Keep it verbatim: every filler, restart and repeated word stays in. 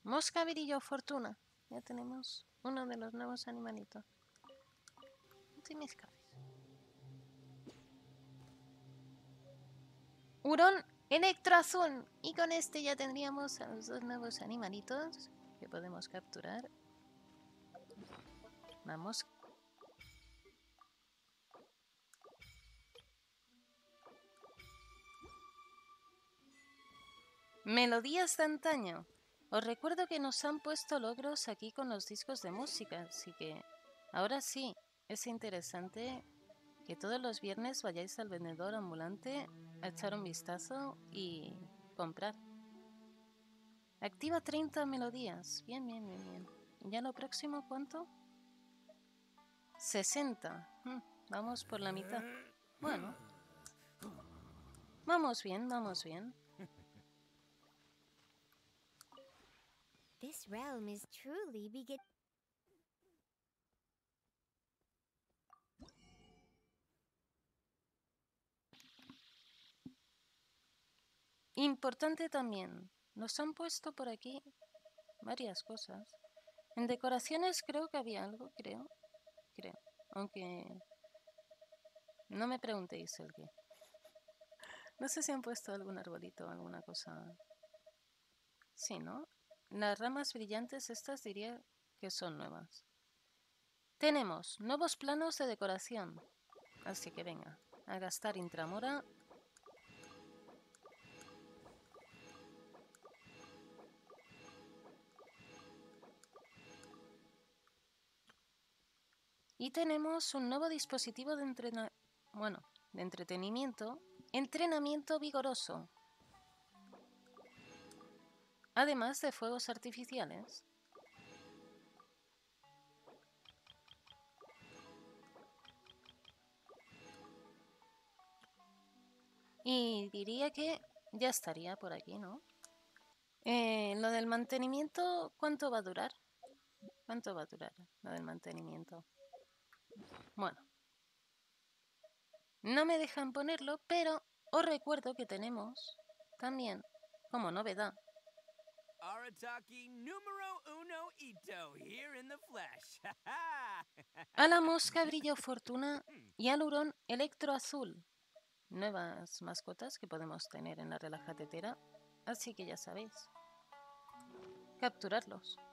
Mosca Brillo Fortuna. Ya tenemos uno de los nuevos animalitos. No te me escapes. Hurón Electroazul. Y con este ya tendríamos a los dos nuevos animalitos que podemos capturar. Vamos. Melodías de antaño. Os recuerdo que nos han puesto logros aquí con los discos de música, así que ahora sí, es interesante que todos los viernes vayáis al vendedor ambulante a echar un vistazo y comprar. Activa treinta melodías. Bien, bien, bien, bien. ¿Y ya lo próximo cuánto? sesenta. Hmm, vamos por la mitad. Bueno. Vamos bien, vamos bien. This realm is truly begin. Importante también, nos han puesto por aquí varias cosas. En decoraciones creo que había algo, creo. Creo. Aunque no me preguntéis el qué. No sé si han puesto algún arbolito o alguna cosa. Sí, ¿no? Las ramas brillantes estas diría que son nuevas. Tenemos nuevos planos de decoración. Así que venga, a gastar intramora. Y tenemos un nuevo dispositivo de entrena... bueno, de entretenimiento. Entrenamiento vigoroso. Además de fuegos artificiales. Y diría que ya estaría por aquí, ¿no? Eh, lo del mantenimiento, ¿cuánto va a durar? ¿Cuánto va a durar lo del mantenimiento? Bueno, no me dejan ponerlo, pero os recuerdo que tenemos también, como novedad, Arataki numero uno Ito here in the flesh. a la mosca brillo fortuna y al hurón electro azul. Nuevas mascotas que podemos tener en la relajatetera, así que ya sabéis, capturarlos.